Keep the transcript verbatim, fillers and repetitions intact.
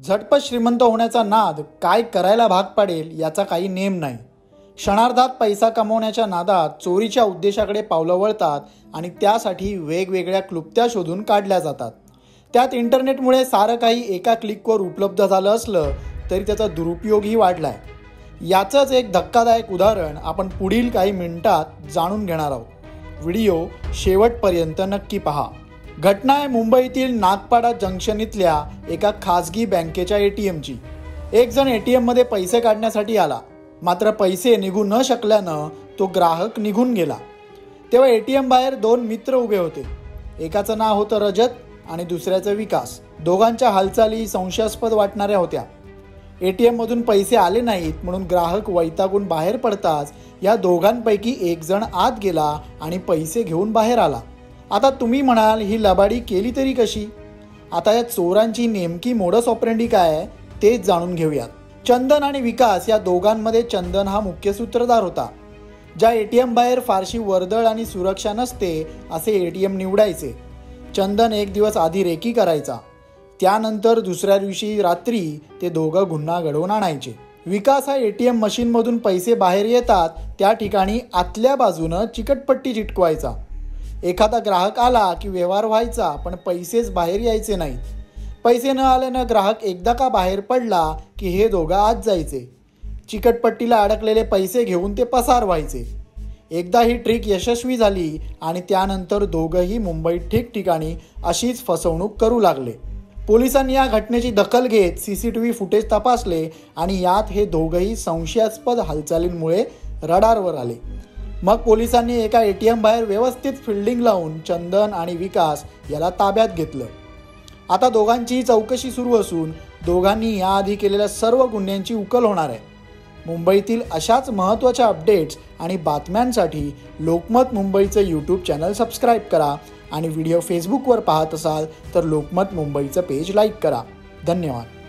झटपट श्रीमंत होण्याचा नाद काय करायला भाग पाडेल याचा काही नेम नाही। क्षणार्धात पैसा कमवण्याच्या नादात चोरीच्या उद्देशाकडे पावलं वळतात आणि त्यासाठी वेगवेगळ्या क्लुप्त्या शोधून काढल्या जातात। त्यात इंटरनेटमुळे सारं काही एका क्लिकवर उपलब्ध झालं असलं तरी त्याचा दुरुपयोगही वाढलाय। याचंच एक धक्कादायक उदाहरण आपण पुढील काही मिनिटात जाणून घेणार आहोत। व्हिडिओ शेवटपर्यंत नक्की पहा। घटना आहे मुंबईतील नागपाडा जंक्शन इथल्या एका खासगी बँकेच्या एटीएमची। एक जण एटीएम मध्ये पैसे काढण्यासाठी आला, मात्र पैसे निघू न शकल्यानं तो ग्राहक निघून गेला। तेव्हा एटीएम बाहेर दोन मित्र उभे होते। एकाचं नाव होतं रजत आणि दुसऱ्याचं विकास। दोघांच्या हालचाली संशयास्पद वाटणाऱ्या होत्या। एटीएम मधून पैसे आले नाहीत म्हणून ग्राहक वैतागून बाहेर पडताच या दोघांपैकी एक जण आत गेला आणि पैसे घेऊन बाहेर आला। आता तुम्ही म्हणाल ही लबाडी केली तरी कशी? आता या चोरांची नेमकी मोडस ऑपरेंडी काय आहे तेच जाणून घेऊयात। चंदन आणि विकास या दोघांमध्ये चंदन हा मुख्य सूत्रधार होता। ज्या एटीएम बाहेर फारशी वर्दळ आणि सुरक्षा नसते असे एटीएम निवडायचे। चंदन एक दिवस आधी रेकी करायचा, त्यानंतर दुसऱ्या दिवशी रात्री ते दोघं गुन्हा घडवून आणायचे। विकास हा एटीएम मशीनमधून पैसे बाहेर येतात त्या ठिकाणी आतल्या बाजूनं चिकटपट्टी चिटकवायचा। एखादा ग्राहक आला की व्यवहार व्हायचा पण पैसेच बाहेर यायचे नाहीत। पैसे न आल्यानं ग्राहक एकदा का बाहेर पडला की हे दोघं आत जायचे। चिकटपट्टीला अडकलेले पैसे घेऊन ते पसार व्हायचे। एकदा ही ट्रिक यशस्वी झाली आणि त्यानंतर दोघंही मुंबईत ठिकठिकाणी अशीच फसवणूक करू लागले। पोलिसांनी या घटनेची दखल घेत सीसीटीव्ही फुटेज तपासले आणि यात हे दोघंही संशयास्पद हालचालींमुळे रडारवर आले। मग पोलिसांनी एका एटीएम बाहेर व्यवस्थित फिल्डिंग लावून चंदन आणि विकास याला ताब्यात घेतलं। आता दोघांची चौकशी सुरू असून दोघांनी याआधी केलेल्या सर्व गुन्ह्यांची उकल होणार आहे। मुंबईतील अशाच महत्त्वाच्या अपडेट्स आणि बातम्यांसाठी लोकमत मुंबईचं यूट्यूब चॅनल सबस्क्राईब करा आणि व्हिडिओ फेसबुकवर पाहत असाल तर लोकमत मुंबईचं पेज लाईक करा। धन्यवाद।